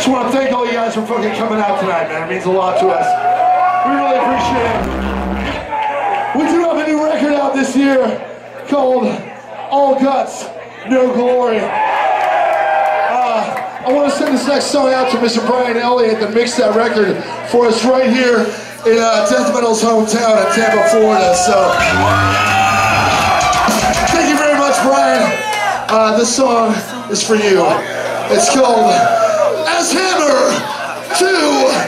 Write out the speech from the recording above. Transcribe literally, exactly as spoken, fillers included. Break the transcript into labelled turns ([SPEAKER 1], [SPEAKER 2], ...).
[SPEAKER 1] Just want to thank all you guys for fucking coming out tonight, man. It means a lot to us. We really appreciate it. We do have a new record out this year called All Guts, No Glory. Uh, I want to send this next song out to Mister Brian Elliott that mixed that record for us right here in uh, Death Metal's hometown in Tampa, Florida. So, thank you very much, Brian. Uh, this song is for you. It's called As Hammer to